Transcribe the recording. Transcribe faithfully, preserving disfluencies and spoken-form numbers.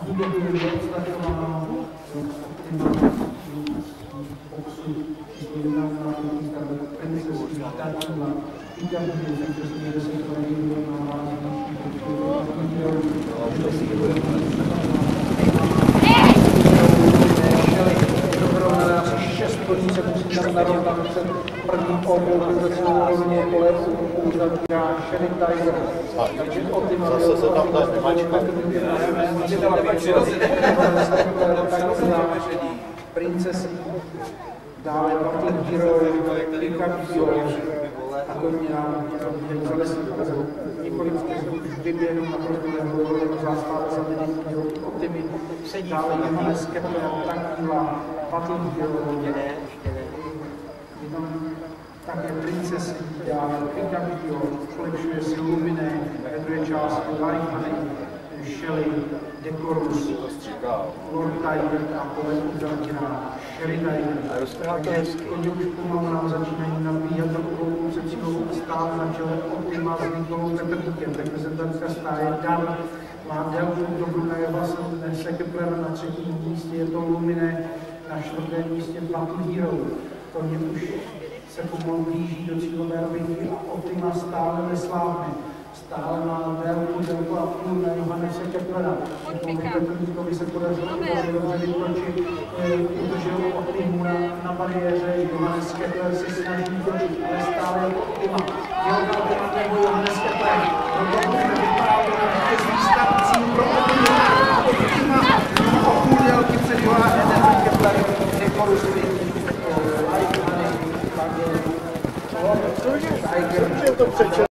bude označováno optimální boxu, na nákupníka Princess Tatula, Pikachu, současně desítkový díl na válečný šest hodin se musí tam narovnat před prvním obou za celou rovně kolec uzavírá Sherry Tiger. Takže optimálně se tam dá mačka. Princess, dále Battle Hero, Pikachu a koně nám zalesí několik vyběhnou na prvního zástále za lidí Optimin, dále Johannes Kepler, Tankila, Battle Hero, také Princess, dále Pikachu, zlepšuje si Lumine, ve druhé části Lifehoney, Shelly, Decorus, Lord Tiger a Polet uzavřená Sherry Tiger. Koně už pomalu nám začínají nabíhat takovou přecílou stát na čele Optima s Nikolou Petrníkem. Reprezentantka stáje Dan má délku dobru na jeho nese Kepler na třetím místě, je to Lumine, na čtvrtém místě Battle Hero. Koně už se pomalu blíží do cílové rovinky a Optima stále neslábne. Stále má délku, délku a půl na Johannese Keplera. Petrníkovi se podařilo dobře vytočit, udržel Optimu na, na bariéře. Johannes Kepler se snaží vytočit, ale stále je Optima. Jeho Optima nebo Johannes Kepler. Proto můžeme vypadat na vítězný start cíl pro Optimu. Optima o půl délky před Johannesem Kepler. Decorus Lifehoney, Tiger, Tiger.